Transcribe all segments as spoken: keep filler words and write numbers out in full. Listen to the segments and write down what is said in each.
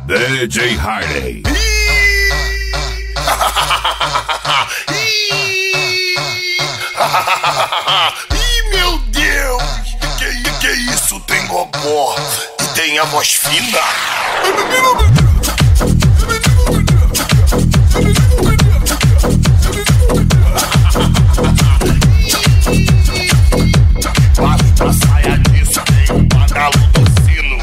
D J Harley. Ih, meu Deus! Que, que isso? Tem gogó e tem a voz fina. Basta a saia disso, tem um badalo do sino.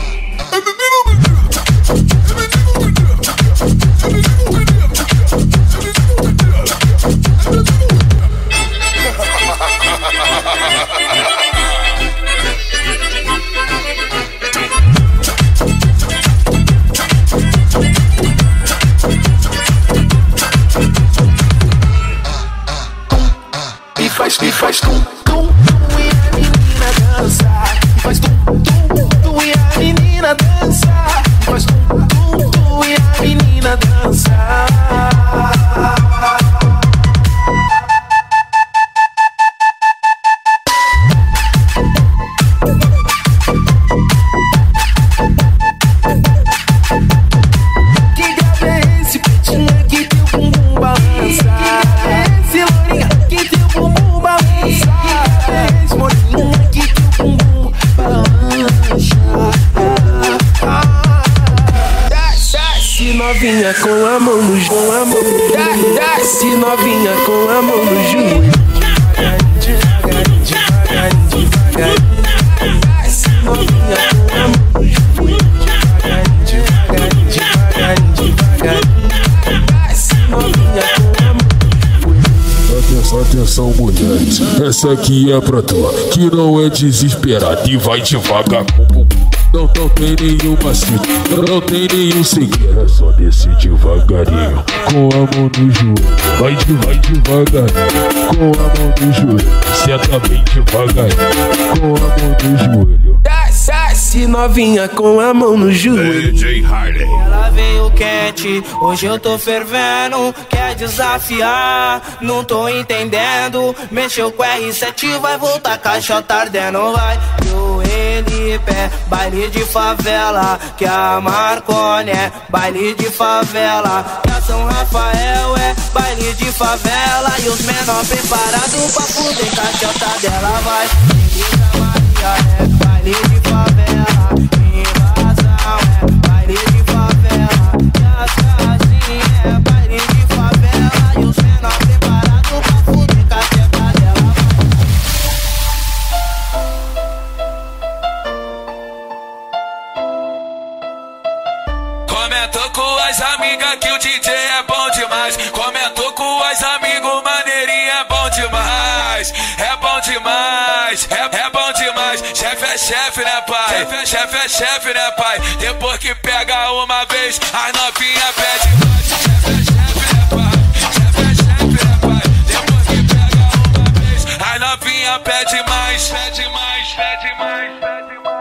E faz, e faz tum, tum, tum e a menina dança. E faz tum, tum, tum e a menina dança. E faz tum, tum, tum e a menina dança. Que grave é esse, pretinha, que teu bumbum balança? Que grave é esse, lourinha, que teu bumbum balança? Que grave é esse, moreninha, que teu bumbum balança? Desce novinha com a mão no joelho. Desce novinha com a mão no joelho. Devagarinho, devagarinho, devagarinho. Desce novinha com a mão no joelho. Devagarinho, devagarinho, devagarinho. Desce novinha com a mão no joelho. Atenção, atenção, mulheres. Essa aqui é pra tu, que não é desesperada e vai devagar com o bumbum. Não, não tem nenhum macete, não, não tem nenhum segredo. É só descer devagarinho, com a mão no joelho. Vai, de, vai devagarinho, com a mão no joelho. Senta bem devagarinho, com a mão no joelho. Desce novinha com a mão no joelho. D J Harley. Ela veio quente, hoje eu tô fervendo. Quer desafiar, não tô entendendo. Mexeu com R sete, vai voltar, caixa tá ardendo. Vai, eu, ele, pé, baile de favela. Que a Marconi é baile de favela. Que a São Rafael é baile de favela. E os menor preparados pra fuder, caixa tá dela. Vai, Elisa Maria é baile de favela. Invasão é baile de favela. E as casinhas é baile de favela. E os menor preparados pra fuder, caixa tá dela. Comentou com as amigas que o D J é bom demais. Comentou com as amigos, maneirinho é bom demais. É bom demais, é, é bom demais. Chefe é chefe, né, pai? Chefe é chefe, né, pai? Depois que pega uma vez, as novinha pede mais. Chefe é chefe, né, pai? Chefe é chefe, né, pai? Depois que pega uma vez, as novinha pede mais. Pede mais, pede mais, pede mais.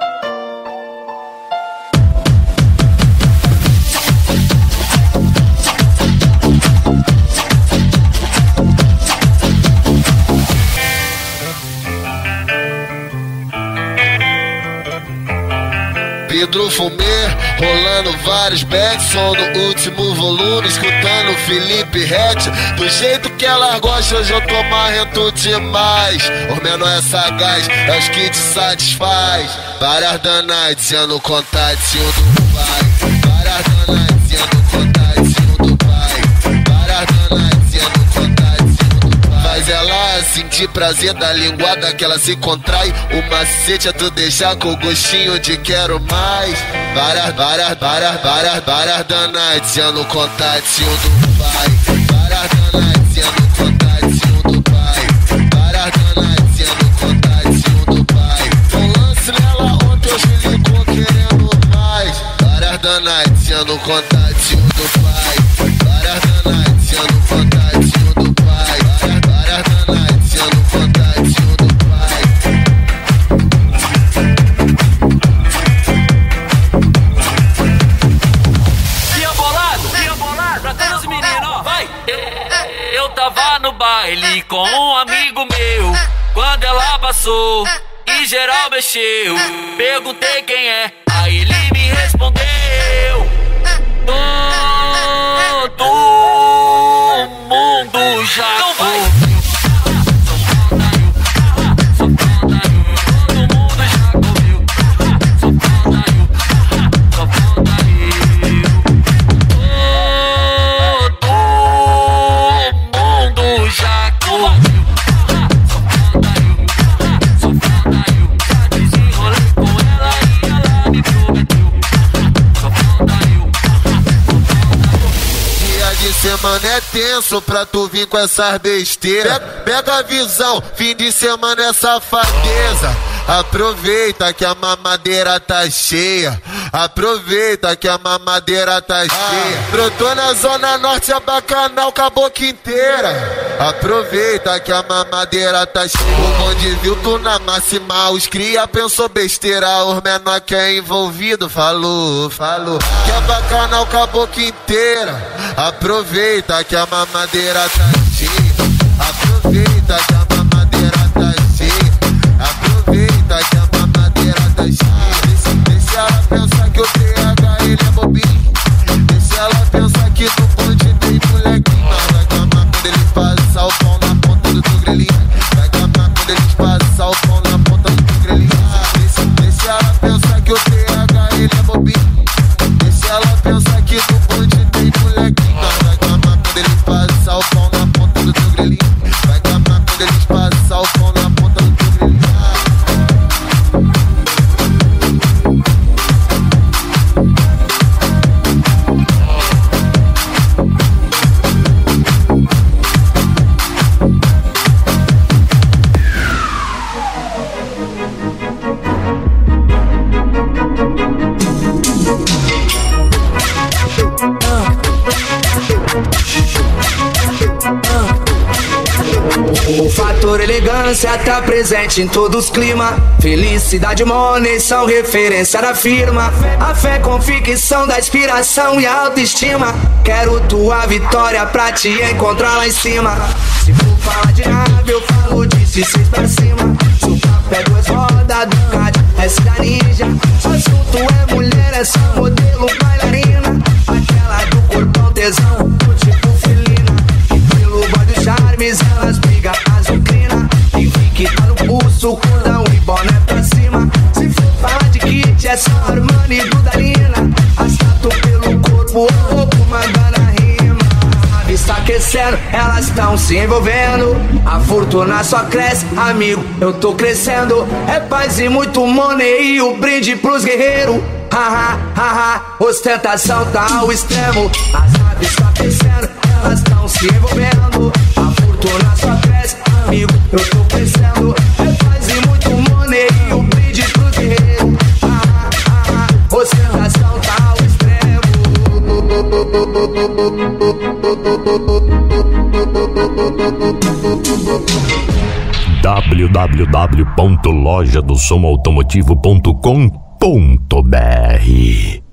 Pedro Fumê, rolando vários backs, som no último volume, escutando Felipe Rett. Do jeito que ela gosta, hoje eu tô marrento demais. Os menor é sagaz, é os que te satisfaz. Várias danas dizendo contatinho do pai. Várias danas dizendo contatinho do pai. Várias danas dizendo contatinho do pai. Faz ela sentir prazer da linguada que ela se contrai. O macete é tu deixar com gostinho de quero mais. Várias, várias, várias, várias, várias danas dizendo contatinho do pai. Várias danas dizendo contatinho do pai. Várias danas dizendo contatinho do pai. Um lance nela ontem, hoje ligou querendo mais. Várias danas dizendo contatinho do pai. Várias danas dizendo contatinho do pai. Várias danas dizendo contatinho do pai. Dia bolado, dia bolado, pra todos os meninos, ó, vai! Eu tava no baile com um amigo meu, quando ela passou e geral mexeu. Perguntei quem é, aí ele me respondeu. Todo mundo já ouviu. Semana é tenso pra tu vir com essas besteiras. Pega, pega a visão, fim de semana é safadeza. Aproveita que a mamadeira tá cheia. Aproveita que a mamadeira tá cheia. Brotou na zona norte, a bacanal com a boca inteira. Aproveita que a mamadeira tá cheia. O bonde viu tu na máxima, os cria pensou besteira. Os menor que é envolvido falou, falou que a bacanal com a boca inteira. Aproveita que a mamadeira tá cheia. Aproveita que a mamadeira tá cheia. Aproveita que a mamadeira tá cheia. Deixa, deixa ela pensar que o T H ele é bobinho. Deixa ela pensar que no bonde tem molequinho. Vai camar quando eles passam o pão na ponta do grelhinho. Vai camar quando eles passam o pão na ponta do grelhinho. Deixa, deixa ela pensar que o T H ele é bobinho. Deixa ela pensar que no bonde tem molequinho. Vai camar quando eles passam o pão na ponta do grelhinho. Vai camar quando eles passam o pão na ponta do grelhinho. O fator elegância tá presente em todos os climas. Felicidade e money são referência da firma. A fé, convicção da inspiração e autoestima. Quero tua vitória pra te encontrar lá em cima. Se for falar de nave, eu falo de seis pra cima. Se o papo é duas rodas, Ducati, essa da ninja. O assunto é mulher, é só modelo bailarina. Aquela do corpão tesão, do tipo felina. E pelo boy do charmes, elas brigam azucrina. E fique tá no pulso, cordão e boné pra cima. Se for falar de kit, é só Armani e Dudalina. As tatu pelo corpo, o roubo mandando a rima. A vista aquecendo, elas tão se envolvendo. A fortuna só cresce, amigo, eu tô crescendo. É paz e muito money e o brinde pros guerreiros. Haha, haha, ostentação tá ao extremo. As aves estão aquecendo, elas tão se envolvendo. A fortuna só cresce, amigo, eu tô crescendo. É paz e muito money e o brinde pros guerreiros. Haha, haha, ostentação tá ao extremo. w w w ponto loja do som automotivo ponto com ponto b r